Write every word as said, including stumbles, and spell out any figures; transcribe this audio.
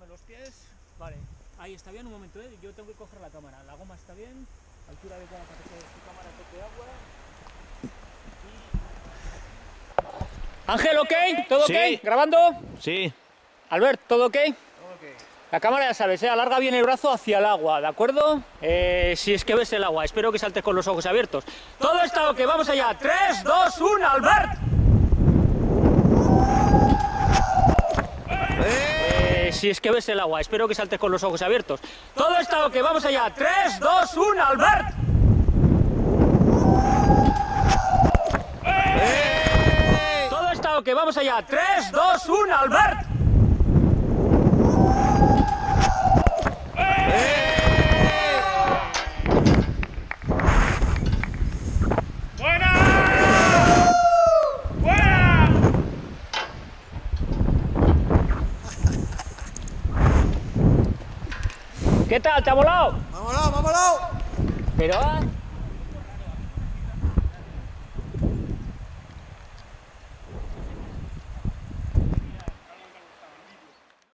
los pies. Vale, ahí está bien, un momento, ¿eh? Yo tengo que coger la cámara. La goma está bien, altura adecuada para que tu cámara toque agua. Y... Ángel, ¿ok? ¿Todo sí. ok? ¿Grabando? Sí. Albert, ¿todo ok? Todo ok. La cámara ya sabes, ¿eh? Alarga bien el brazo hacia el agua, ¿de acuerdo? Eh, si es que ves el agua, espero que saltes con los ojos abiertos. Todo está ok, vamos allá. tres, dos, uno, Albert. Eh, si es que ves el agua, espero que saltes con los ojos abiertos. Todo está ok, vamos allá. tres, dos, uno, Albert. Todo está ok, vamos allá. tres, dos, uno, Albert. ¿Qué tal? ¿Te ha molado? ¡Me ha molado, me ha molado! Pero...